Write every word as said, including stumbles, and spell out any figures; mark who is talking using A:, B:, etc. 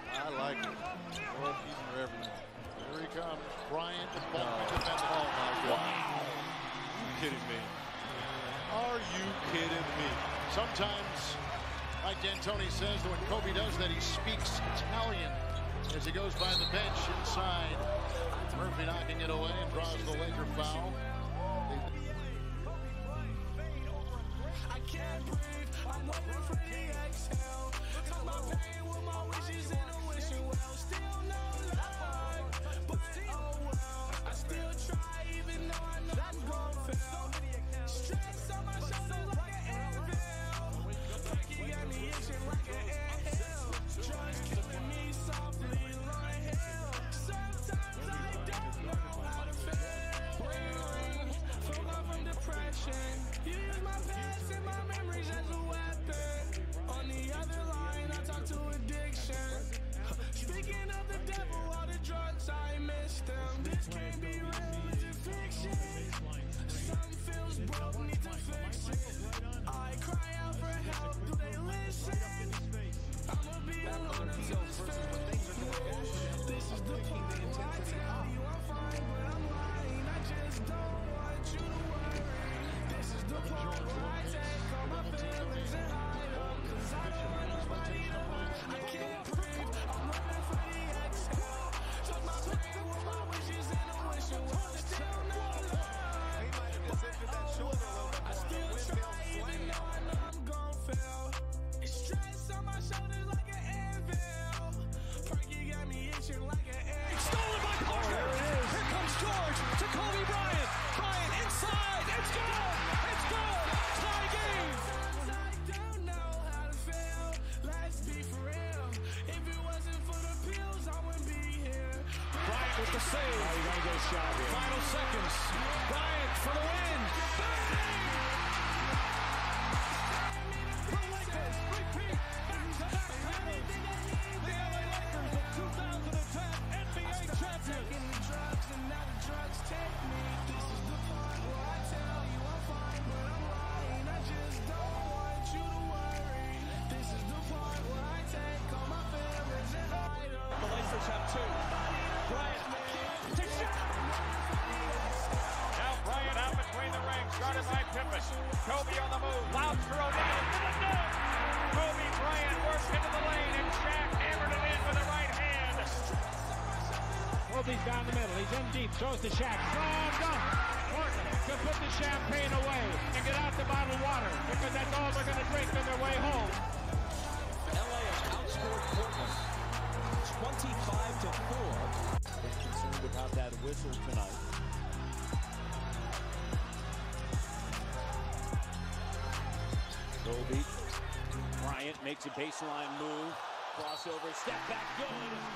A: I like it. World peace for everyone. Here he comes. Bryant to ball.
B: Oh,
A: oh my God.
B: Wow. Are you kidding me?
A: Are you kidding me? Sometimes, like D'Antoni says, when Kobe does that, he speaks Italian as he goes by the bench inside. Murphy knocking it away and draws the Laker foul.
C: I can't breathe. I'm waiting for the exhale. Cause my pain with my wishes and a wishing well. Still no luck, but oh well. I still try even though I know I'm gon' fail. Stress on my shoulders like an anvil. Perky got me itching like an anthill. Drugs killing me softly like hell. Sometimes I don't know how to feel. Ring, ring, fuck off from depression. You use my past and my memories as a weapon. On the other line, I talk to addiction. Speaking of the devil, all the drugs, I miss them. This can't be real, it's a fiction. Some feels broke, need to fix it. I cry out for help, do they listen? I'ma be alone until it's finished. This is the part where I tell you I'm fine, but I'm lying. I just don't want you to worry. This is the part where I take all my feelings and hide them. Cause I don't want nobody to worry. I can't breathe, I'm waiting for the exhale. Took my pain with my wishes and a wishing well. Still no luck, but oh well. I still try even though I know I'm gon' fail. It's stress on my shoulders like an anvil. Perky got me itching like an anthill.
D: Stolen by Parker.
B: Oh, here it is.
D: Here comes George to Kobe Bryant. Bryant inside. It's good. It's good. Tie game.
C: Sometimes I don't know how to feel. Let's be for real. If it wasn't for the pills, I wouldn't be here.
D: Bryant with the save.
B: Oh, you gotta get a shot here.
D: Final seconds. Bryant for the win. Bang! The Lakers repeat back-to-back titles. The L A Lakers of two thousand ten N B A champions.
C: Taking the drugs and now the drugs take me. This is the part where I tell you I'm fine, but I'm lying. I just don't want you to worry. This is the part where I take all my feelings and hide them.
D: The Lakers have two. Bryant to shot.
E: Now Bryant out between the rings, guarded by Pippen. Kobe on the move, loud throw down to the net. Kobe Bryant works into the lane, and Shaq hammered it in with the right hand.
F: Kobe's down the middle. He's in deep. Throws to Shaq. Strong dunk. Portland to put the champagne away and get out the bottled water because that's all they're going to drink on their way home.
D: L A has outscored Portland twenty-five to four.
B: They're concerned about that whistle tonight. Kobe Bryant makes a baseline move. Crossover. Step back. Good.